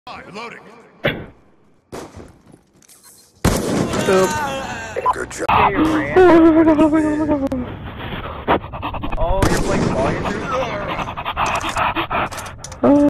Loading. Good job. Oh, you're playing volume through?